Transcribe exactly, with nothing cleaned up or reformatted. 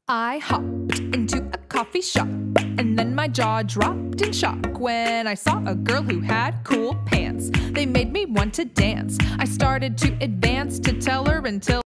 I hopped into a coffee shop, and then my jaw dropped in shock when I saw a girl who had cool pants. They made me want to dance. I started to advance to tell her until